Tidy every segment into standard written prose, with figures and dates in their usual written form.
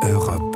Europe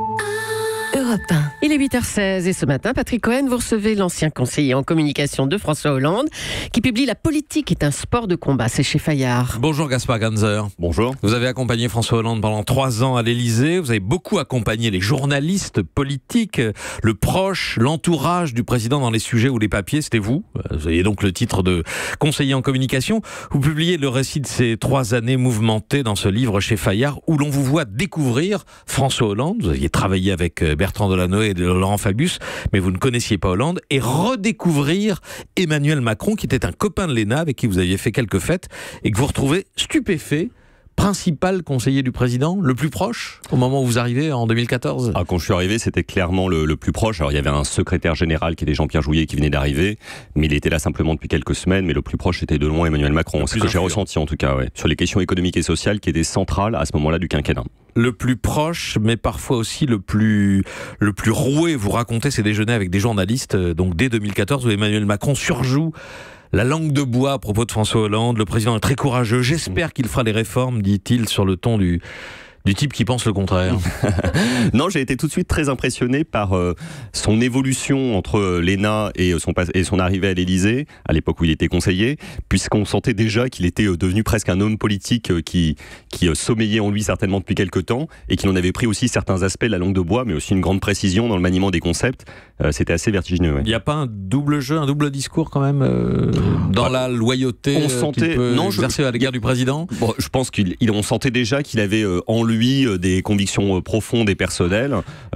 1. Il est 8h16 et ce matin, Patrick Cohen, vous recevez l'ancien conseiller en communication de François Hollande qui publie La politique est un sport de combat. C'est chez Fayard. Bonjour Gaspard Ganzer. Bonjour. Vous avez accompagné François Hollande pendant 3 ans à l'Élysée. Vous avez beaucoup accompagné les journalistes politiques, le proche, l'entourage du président dans les sujets ou les papiers. C'était vous. Vous aviez donc le titre de conseiller en communication. Vous publiez le récit de ces 3 années mouvementées dans ce livre chez Fayard où l'on vous voit découvrir François Hollande. Vous aviez travaillé avec Bertrand Delanoë et Laurent Fabius, mais vous ne connaissiez pas Hollande, et redécouvrir Emmanuel Macron, qui était un copain de l'ENA, avec qui vous aviez fait quelques fêtes, et que vous retrouvez stupéfait, principal conseiller du président, le plus proche, au moment où vous arrivez en 2014 ? Quand je suis arrivé, c'était clairement le plus proche. Alors, il y avait un secrétaire général qui était Jean-Pierre Jouyet qui venait d'arriver, mais il était là simplement depuis quelques semaines, mais le plus proche était de loin Emmanuel Macron. C'est ce que j'ai ressenti en tout cas, ouais, sur les questions économiques et sociales qui étaient centrales à ce moment-là du quinquennat. Le plus proche, mais parfois aussi le plus roué. Vous racontez ces déjeuners avec des journalistes, donc dès 2014, où Emmanuel Macron surjoue la langue de bois à propos de François Hollande. Le président est très courageux. J'espère qu'il fera les réformes, dit-il, sur le ton du type qui pense le contraire. Non, j'ai été tout de suite très impressionné par son évolution entre l'ENA et son arrivée à l'Élysée, à l'époque où il était conseiller, puisqu'on sentait déjà qu'il était devenu presque un homme politique qui sommeillait en lui certainement depuis quelques temps, et qu'il en avait pris aussi certains aspects de la langue de bois, mais aussi une grande précision dans le maniement des concepts. C'était assez vertigineux. Ouais. Il n'y a pas un double jeu, un double discours quand même dans la loyauté qu'il peut exercer à l'égard du président ? Bon, je pense qu'on sentait déjà qu'il avait en lui des convictions profondes et personnelles.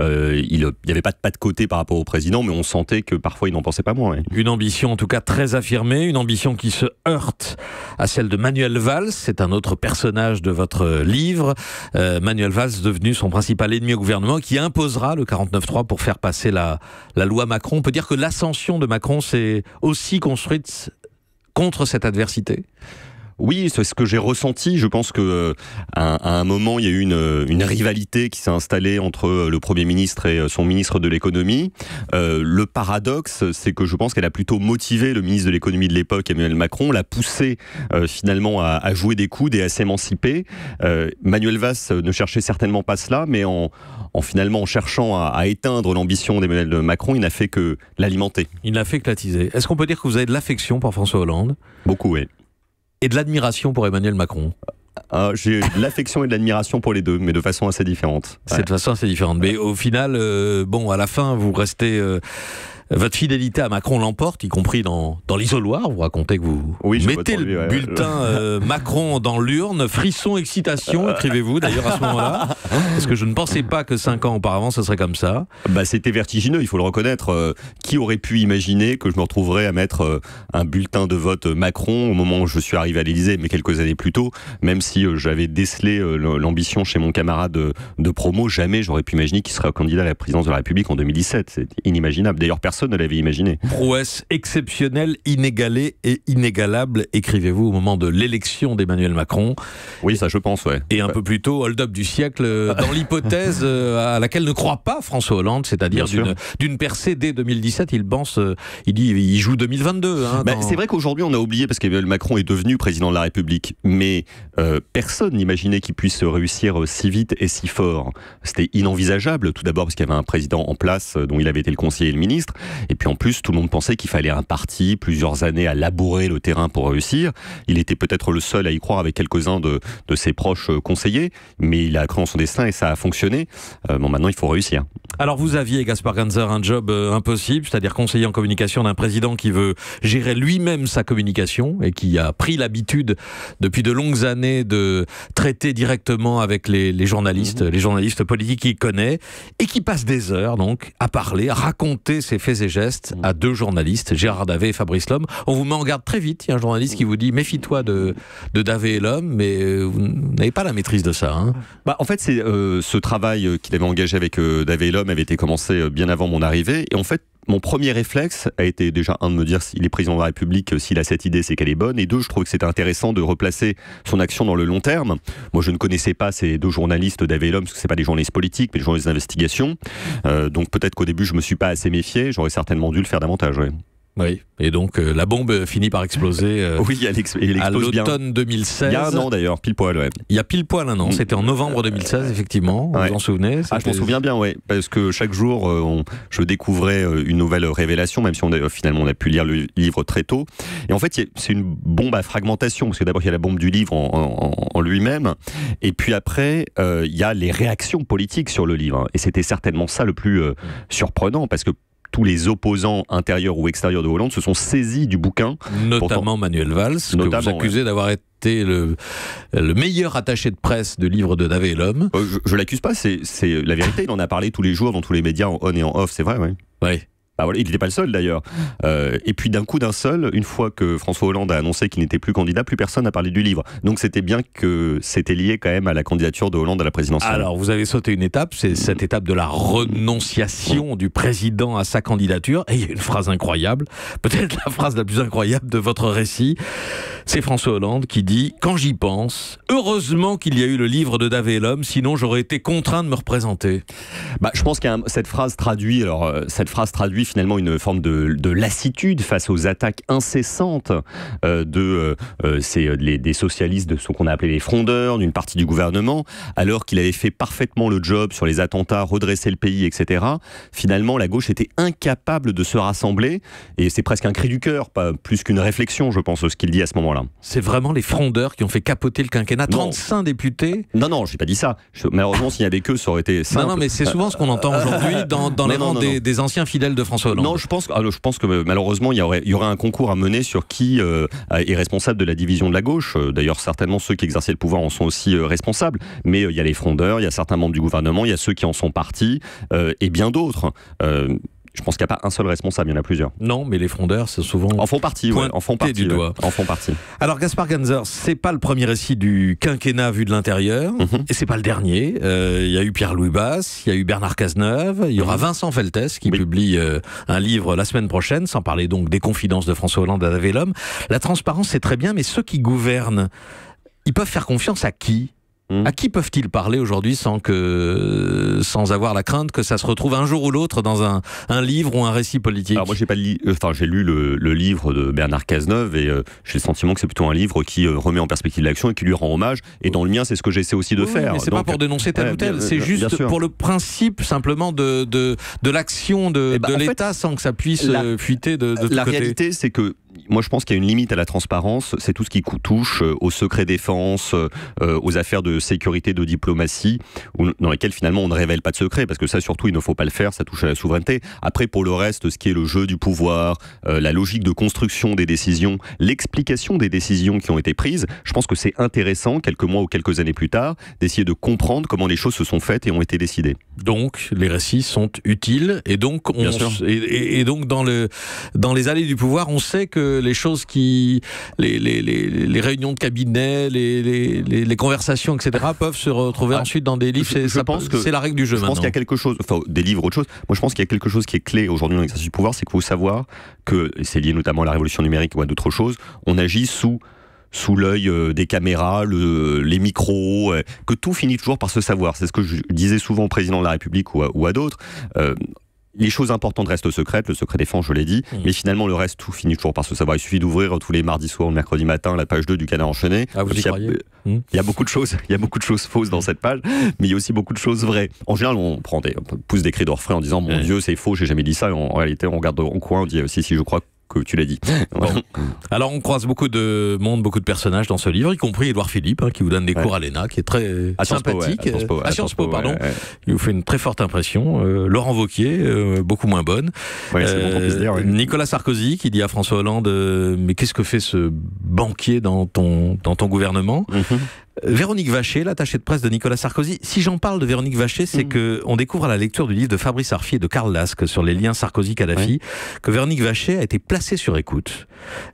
Il n'y avait pas de pas de côté par rapport au président, mais on sentait que parfois il n'en pensait pas moins. Ouais. Une ambition en tout cas très affirmée, une ambition qui se heurte à celle de Manuel Valls. C'est un autre personnage de votre livre. Manuel Valls devenu son principal ennemi au gouvernement, qui imposera le 49.3 pour faire passer la loi Macron. On peut dire que l'ascension de Macron s'est aussi construite contre cette adversité ? Oui, c'est ce que j'ai ressenti. Je pense que à un moment, il y a eu une rivalité qui s'est installée entre le Premier ministre et son ministre de l'économie. Le paradoxe, c'est que je pense qu'elle a plutôt motivé le ministre de l'économie de l'époque, Emmanuel Macron, l'a poussé finalement à jouer des coudes et à s'émanciper. Manuel Valls ne cherchait certainement pas cela, mais en cherchant à éteindre l'ambition d'Emmanuel Macron, il n'a fait que l'alimenter. Il n'a fait que l'attiser. Est-ce qu'on peut dire que vous avez de l'affection pour François Hollande ? Beaucoup, oui. Et de l'admiration pour Emmanuel Macron ? J'ai de l'affection et de l'admiration pour les deux, mais de façon assez différente. C'est de façon assez différente. Mais au final, à la fin, vous restez... votre fidélité à Macron l'emporte, y compris dans l'isoloir. Vous racontez que vous mettez le bulletin Macron dans l'urne. Frisson, excitation, écrivez-vous d'ailleurs à ce moment-là. Parce que je ne pensais pas que 5 ans auparavant, ce serait comme ça. C'était vertigineux, il faut le reconnaître. Qui aurait pu imaginer que je me retrouverais à mettre un bulletin de vote Macron au moment où je suis arrivé à l'Élysée, mais quelques années plus tôt, même si j'avais décelé l'ambition chez mon camarade de promo, jamais j'aurais pu imaginer qu'il serait candidat à la présidence de la République en 2017. C'est inimaginable. D'ailleurs, personne ne l'avait imaginé. Prouesse exceptionnelle, inégalée et inégalable, écrivez-vous au moment de l'élection d'Emmanuel Macron. Oui, ça je pense, ouais. Et un peu plus tôt, hold-up du siècle, dans l'hypothèse à laquelle ne croit pas François Hollande, c'est-à-dire d'une percée dès 2017. Il joue 2022. C'est vrai qu'aujourd'hui on a oublié, parce qu'Emmanuel Macron est devenu président de la République, mais personne n'imaginait qu'il puisse réussir si vite et si fort. C'était inenvisageable, tout d'abord parce qu'il y avait un président en place dont il avait été le conseiller et le ministre. Et puis en plus, tout le monde pensait qu'il fallait un parti, plusieurs années à labourer le terrain pour réussir. Il était peut-être le seul à y croire avec quelques-uns de ses proches conseillers, mais il a cru en son destin et ça a fonctionné. Maintenant, il faut réussir. Alors vous aviez, Gaspard Ganzer, un job impossible, c'est-à-dire conseiller en communication d'un président qui veut gérer lui-même sa communication et qui a pris l'habitude depuis de longues années de traiter directement avec les journalistes politiques qu'il connaît, et qui passe des heures donc à parler, à raconter ses faits et gestes à 2 journalistes, Gérard Davet et Fabrice Lhomme. On vous met en garde très vite. Il y a un journaliste qui vous dit méfie-toi de Davet et Lhomme, mais vous n'avez pas la maîtrise de ça. En fait, c'est ce travail qu'il avait engagé avec Davet et Lhomme avait été commencé bien avant mon arrivée, et en fait mon premier réflexe a été déjà de me dire s'il est président de la République, s'il a cette idée, c'est qu'elle est bonne, et 2, je trouvais que c'était intéressant de replacer son action dans le long terme. Moi, je ne connaissais pas ces 2 journalistes, Davet et Lhomme, parce que c'est pas des journalistes politiques, mais des journalistes d'investigation. Donc peut-être qu'au début, je me suis pas assez méfié. J'aurais certainement dû le faire davantage. Ouais. Oui, et donc la bombe finit par exploser Oui, elle explose à bien. l'automne 2016. Il y a un an d'ailleurs, pile poil, ouais. Il y a pile poil un an, c'était en novembre 2016, effectivement, vous vous en souvenez? Je m'en souviens bien, ouais, parce que chaque jour, je découvrais une nouvelle révélation, même si finalement on a pu lire le livre très tôt. Et en fait, c'est une bombe à fragmentation, parce que d'abord il y a la bombe du livre en lui-même, et puis après, il y a les réactions politiques sur le livre. Et c'était certainement ça le plus surprenant, parce que tous les opposants intérieurs ou extérieurs de Hollande se sont saisis du bouquin. Notamment Manuel Valls, que vous accusez d'avoir été le meilleur attaché de presse de livre de Davé et l'homme. Je l'accuse pas, c'est la vérité. Il en a parlé tous les jours dans tous les médias, en on et en off, c'est vrai, oui. Oui. Bah voilà, il n'était pas le seul d'ailleurs. Et puis d'un coup d'un seul, une fois que François Hollande a annoncé qu'il n'était plus candidat, plus personne n'a parlé du livre. Donc c'était bien que c'était lié quand même à la candidature de Hollande à la présidentielle. Alors vous avez sauté une étape, c'est cette étape de la renonciation du président à sa candidature. Et il y a une phrase incroyable, peut-être la phrase la plus incroyable de votre récit. C'est François Hollande qui dit « Quand j'y pense, heureusement qu'il y a eu le livre de Davé et l'homme, sinon j'aurais été contraint de me représenter. » Je pense que cette phrase traduit finalement une forme de lassitude face aux attaques incessantes des socialistes, de ce qu'on a appelé les frondeurs, d'une partie du gouvernement, alors qu'il avait fait parfaitement le job sur les attentats, redresser le pays, etc. Finalement, la gauche était incapable de se rassembler, et c'est presque un cri du cœur, pas plus qu'une réflexion, je pense, ce qu'il dit à ce moment-là. C'est vraiment les frondeurs qui ont fait capoter le quinquennat. 35 députés. Non, j'ai pas dit ça. Malheureusement, s'il n'y avait que, ça aurait été simple. Non, mais c'est souvent ce qu'on entend aujourd'hui dans les rangs des anciens fidèles de François Hollande. Non, je pense que malheureusement, il y aurait un concours à mener sur qui est responsable de la division de la gauche. D'ailleurs, certainement, ceux qui exerçaient le pouvoir en sont aussi responsables. Mais il y a les frondeurs, il y a certains membres du gouvernement, il y a ceux qui en sont partis, et bien d'autres. Je pense qu'il n'y a pas un seul responsable, il y en a plusieurs. Non, mais les frondeurs, c'est souvent en font partie, ouais, en font partie, du doigt. En font partie. Alors Gaspard Ganzer, c'est pas le premier récit du quinquennat vu de l'intérieur, et c'est pas le dernier. Il y a eu Pierre-Louis Basse, il y a eu Bernard Cazeneuve, il y aura Vincent Feltès qui publie un livre la semaine prochaine, sans parler donc des confidences de François Hollande à Davé et l'homme. La transparence, c'est très bien, mais ceux qui gouvernent, ils peuvent faire confiance à qui ? À qui peuvent-ils parler aujourd'hui sans avoir la crainte que ça se retrouve un jour ou l'autre dans un livre ou un récit politique? Alors moi j'ai lu le livre de Bernard Cazeneuve et j'ai le sentiment que c'est plutôt un livre qui remet en perspective l'action et qui lui rend hommage. Et dans le mien, c'est ce que j'essaie aussi de faire. Mais c'est pas pour dénoncer tel ou tel, c'est juste pour le principe simplement de l'action de l'État sans que ça puisse fuiter de tous côtés. La réalité, c'est que moi je pense qu'il y a une limite à la transparence, c'est tout ce qui touche au secret défense, aux affaires de sécurité, de diplomatie, dans lesquelles finalement on ne révèle pas de secret, parce que ça surtout il ne faut pas le faire, ça touche à la souveraineté. Après pour le reste, ce qui est le jeu du pouvoir, la logique de construction des décisions, l'explication des décisions qui ont été prises, je pense que c'est intéressant, quelques mois ou quelques années plus tard, d'essayer de comprendre comment les choses se sont faites et ont été décidées. Donc les récits sont utiles, et donc donc dans les allées du pouvoir, on sait que les choses les réunions de cabinet, les conversations, etc., peuvent se retrouver ensuite dans des livres. Je pense que c'est la règle du jeu. Je pense qu'il y a quelque chose, des livres, autre chose. Moi, je pense qu'il y a quelque chose qui est clé aujourd'hui dans l'exercice du pouvoir, c'est qu'il faut savoir que, et c'est lié notamment à la révolution numérique ou à d'autres choses, on agit sous l'œil des caméras, les micros, que tout finit toujours par se savoir. C'est ce que je disais souvent au président de la République ou à d'autres. Les choses importantes restent secrètes, le secret défense, je l'ai dit, mais finalement le reste, tout finit toujours par se savoir. Il suffit d'ouvrir tous les mardis soirs ou le mercredi matin la page 2 du Canard enchaîné. Ah, vous y croyez ? Il y a beaucoup de choses fausses dans cette page, mais il y a aussi beaucoup de choses vraies. En général, on pousse des cris d'orfraie en disant mon Dieu, c'est faux, j'ai jamais dit ça. Et en réalité, on regarde en coin, on dit si, je crois que tu l'as dit. Bon. Alors on croise beaucoup de monde, beaucoup de personnages dans ce livre, y compris Édouard Philippe, qui vous donne des cours à l'ENA, qui est très sympathique. À Sciences Po, pardon. Il vous fait une très forte impression. Laurent Wauquiez, beaucoup moins bonne. C'est bon qu'on puisse dire, Nicolas Sarkozy, qui dit à François Hollande mais qu'est-ce que fait ce banquier dans ton gouvernement? Véronique Vacher, l'attachée de presse de Nicolas Sarkozy. Si j'en parle de Véronique Vacher, c'est qu'on découvre à la lecture du livre de Fabrice Arfi et de Karl Lasque sur les liens Sarkozy-Kadhafi que Véronique Vacher a été placée sur écoute.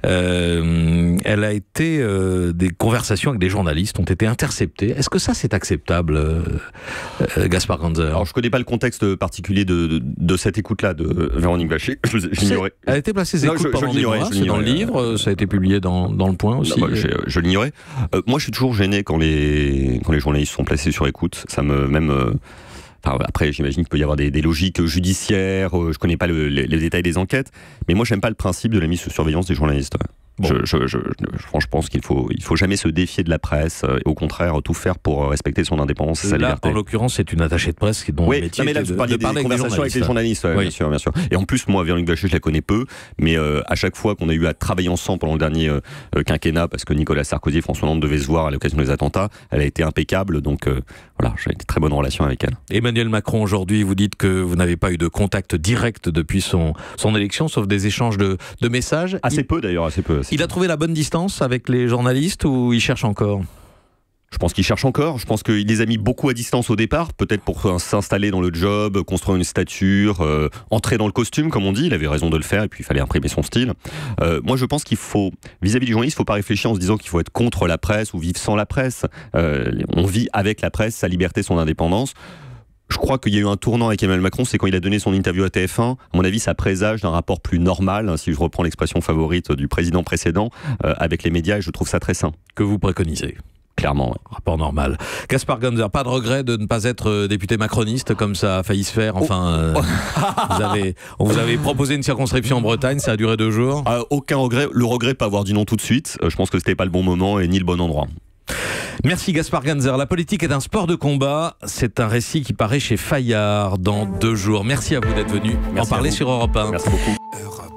Elle a été des conversations avec des journalistes ont été interceptées. Est-ce que ça c'est acceptable, Gaspard Ganzer? Alors je connais pas le contexte particulier de cette écoute-là de Véronique Vacher. J'ignorais. Elle a été placée sur écoute pendant des mois. C'est dans le livre. Ça a été publié dans le Point aussi. Je l'ignorais. Moi je suis toujours gêné quand les journalistes sont placés sur écoute. Ça me Enfin, après, j'imagine qu'il peut y avoir des logiques judiciaires. Je connais pas les détails des enquêtes, mais moi, j'aime pas le principe de la mise sous surveillance des journalistes. Bon. Je pense qu'il faut jamais se défier de la presse, et au contraire tout faire pour respecter son indépendance et sa liberté. En l'occurrence, c'est une attachée de presse dont le métier là, est vous parliez des conversations avec les journalistes, oui. bien sûr. Et en plus, moi, Véronique Blaché, je la connais peu, mais à chaque fois qu'on a eu à travailler ensemble pendant le dernier quinquennat, parce que Nicolas Sarkozy et François Hollande devaient se voir à l'occasion des attentats, elle a été impeccable, donc voilà, j'ai une très bonne relation avec elle. Emmanuel Macron, aujourd'hui, vous dites que vous n'avez pas eu de contact direct depuis son élection, sauf des échanges de messages. Assez peu d'ailleurs. Il a trouvé la bonne distance avec les journalistes ou il cherche encore ? Je pense qu'il cherche encore. Je pense qu'il les a mis beaucoup à distance au départ, peut-être pour s'installer dans le job, construire une stature, entrer dans le costume, comme on dit. Il avait raison de le faire et puis il fallait imprimer son style. Moi, je pense qu'il faut, vis-à-vis du journaliste, il ne faut pas réfléchir en se disant qu'il faut être contre la presse ou vivre sans la presse. On vit avec la presse, sa liberté, son indépendance. Je crois qu'il y a eu un tournant avec Emmanuel Macron, c'est quand il a donné son interview à TF1. À mon avis, ça présage d'un rapport plus normal, si je reprends l'expression favorite du président précédent, avec les médias, et je trouve ça très sain. Que vous préconisez ? Clairement, ouais. Rapport normal. Gaspard Gunzer, pas de regret de ne pas être député macroniste comme ça a failli se faire. Enfin, on vous avait proposé une circonscription en Bretagne, ça a duré 2 jours. Aucun regret. Le regret de ne pas avoir dit non tout de suite. Je pense que c'était pas le bon moment et ni le bon endroit. Merci Gaspard Gunzer. La politique est un sport de combat. C'est un récit qui paraît chez Fayard dans 2 jours. Merci à vous d'être venu en parler sur Europe 1. Merci beaucoup.